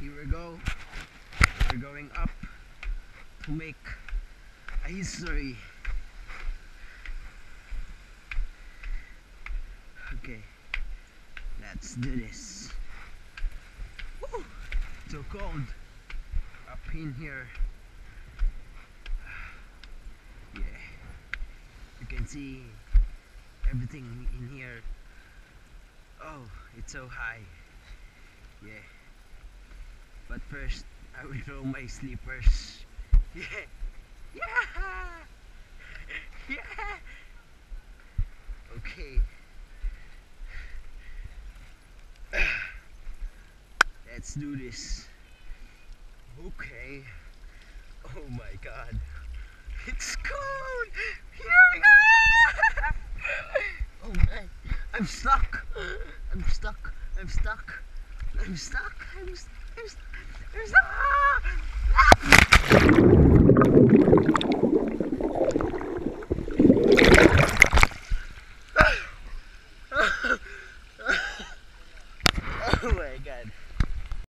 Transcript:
here we go. We're going up to make a history. Okay, let's do this. Woo! So cold up in here. Yeah, you can see everything in here. Oh, it's so high. Yeah, but first I will throw my slippers. Yeah, yeah, yeah. Okay. Let's do this. Okay. Oh my god. It's cold! Here we go! Oh man. I'm stuck. I'm stuck. I'm stuck. I'm stuck. I'm stuck. I'm stuck. I'm stuck. Oh my god.